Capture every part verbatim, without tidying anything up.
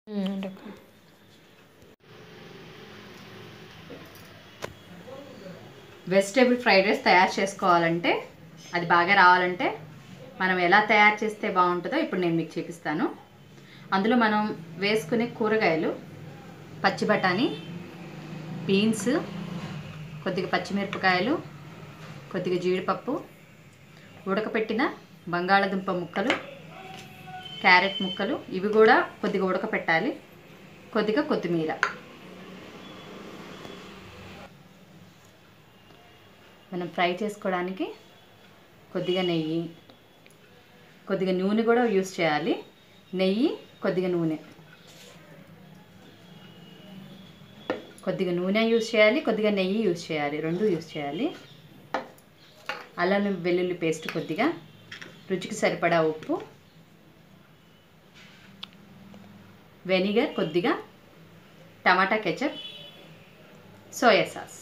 Vegetable fried rice తయారు చేసుకోవాలంటే అది బాగా రావాలంటే మనం ఎలా తయారు చేస్తే బాగుంటుందో ఇప్పుడు నేను మీకు చూపిస్తాను. అందులో మనం వేసుకునే కూరగాయలు పచ్చి బఠానీ, బీన్స్, కొద్దిగా పచ్చిమిరపకాయలు, కొద్దిగా జీడిపప్పు, ఉడకపెట్టిన బంగాళదుంప ముక్కలు, క్యారెట్ ముక్కలు, ఇవి కూడా కొద్దిగా ఉడకపెట్టాలి, కొద్దిగా కొత్తిమీర. మనం ఫ్రై చేసుకోవడానికి కొద్దిగా నెయ్యి, కొద్దిగా నూనె కూడా యూస్ చేయాలి. నెయ్యి, కొద్దిగా నూనె, కొద్దిగా నూనె యూస్ చేయాలి, కొద్దిగా నెయ్యి యూస్ చేయాలి, రెండు యూస్ చేయాలి. అల్లం వెల్లుల్లి పేస్ట్ కొద్దిగా, రుచికి సరిపడా ఉప్పు, వెనిగర్ కొద్దిగా, టమాటా కెచప్, సోయా సాస్.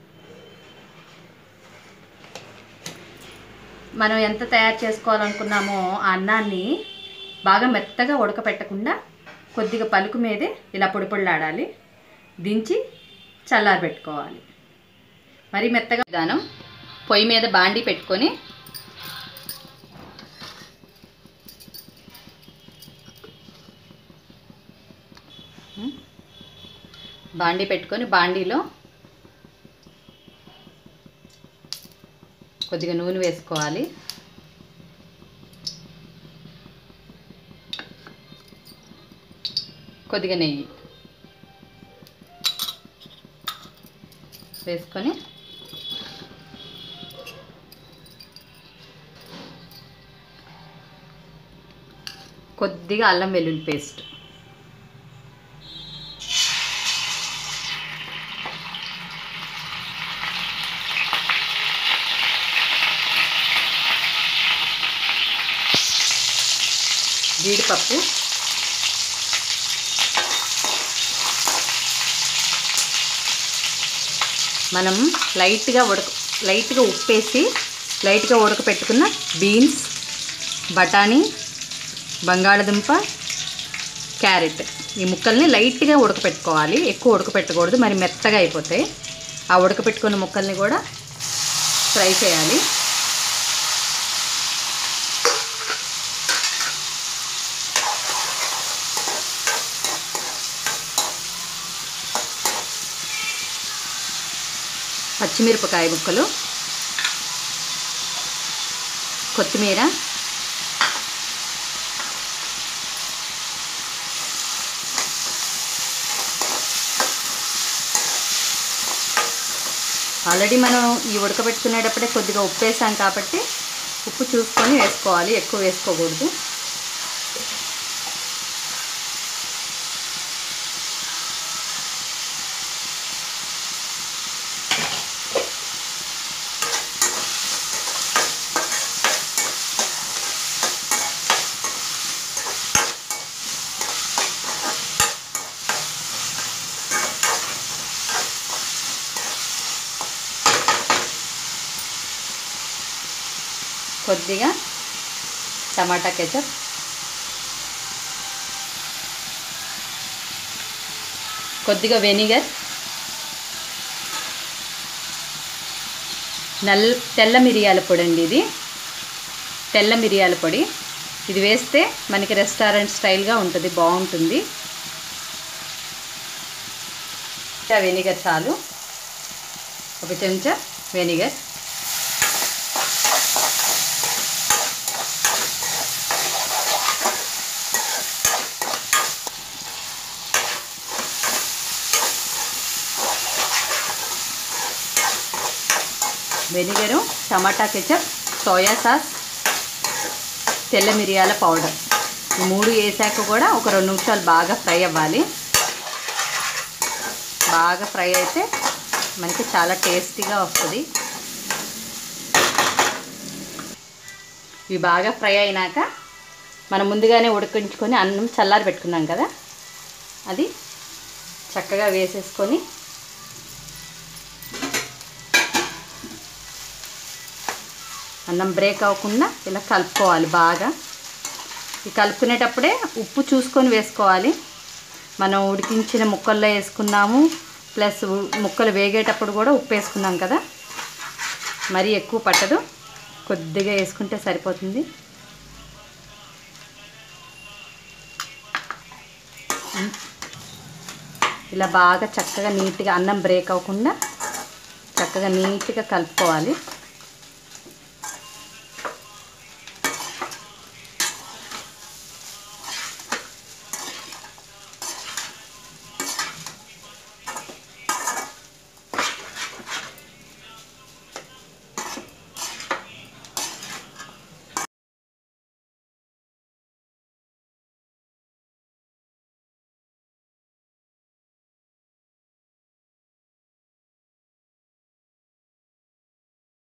మనం ఎంత తయారు చేసుకోవాలనుకున్నామో ఆ అన్నాన్ని బాగా మెత్తగా ఉడకపెట్టకుండా కొద్దిగా పలుకు మీదే ఇలా పొడి పొడిలాడాలి. దించి చల్లారబెట్టుకోవాలి. మరి మెత్తగా విధానం, పొయ్యి మీద బాండి పెట్టుకొని బాండి పెట్టుకొని బాండీలో కొద్దిగా నూనె వేసుకోవాలి. కొద్దిగా నెయ్యి వేసుకొని కొద్దిగా అల్లం వెల్లుల్లి పేస్ట్, జీడిపప్పు, మనం లైట్గా ఉడక లైట్గా ఉప్పేసి లైట్గా ఉడకపెట్టుకున్న బీన్స్, బఠానీ, బంగాళదుంప, క్యారెట్ ఈ ముక్కల్ని లైట్గా ఉడకపెట్టుకోవాలి. ఎక్కువ ఉడకపెట్టకూడదు, మరి మెత్తగా అయిపోతాయి. ఆ ఉడకపెట్టుకున్న ముక్కల్ని కూడా ఫ్రై చేయాలి. పచ్చిమిరపకాయ ముక్కలు, కొత్తిమీర, ఆల్రెడీ మనం ఈ ఉడకబెట్టుకునేటప్పుడే కొద్దిగా ఉప్పు వేసాం కాబట్టి ఉప్పు చూసుకొని వేసుకోవాలి, ఎక్కువ వేసుకోకూడదు. కొద్దిగా టమాటా కెచప్, కొద్దిగా వెనిగర్, నల్ తెల్ల మిరియాల పొడి అండి, ఇది తెల్ల మిరియాల పొడి. ఇది వేస్తే మనకి రెస్టారెంట్ స్టైల్గా ఉంటుంది, బాగుంటుంది. వెనిగర్ చాలు, ఒక చెంచా vinegar. Vinegar, tomato ketchup, soya sauce, తెల్ల మిరియాల పౌడర్ ఈ మూడు వేసాక కూడా ఒక రెండు నిమిషాలు బాగా ఫ్రై అవ్వాలి. బాగా ఫ్రై అయితే మనకి చాలా టేస్టీగా వస్తుంది. ఇవి బాగా ఫ్రై అయినాక మనం ముందుగానే ఉడికించుకొని అన్నం చల్లారి పెట్టుకున్నాం కదా, అది చక్కగా వేసేసుకొని అన్నం బ్రేక్ అవ్వకుండా ఇలా కలుపుకోవాలి బాగా. ఈ కలుపుకునేటప్పుడే ఉప్పు చూసుకొని వేసుకోవాలి. మనం ఉడికించిన ముక్కల్లో వేసుకున్నాము, ప్లస్ ముక్కలు వేగేటప్పుడు కూడా ఉప్పు వేసుకున్నాం కదా, మరీ ఎక్కువ పట్టదు, కొద్దిగా వేసుకుంటే సరిపోతుంది. ఇలా బాగా చక్కగా నీట్గా అన్నం బ్రేక్ అవ్వకుండా చక్కగా నీట్గా కలుపుకోవాలి.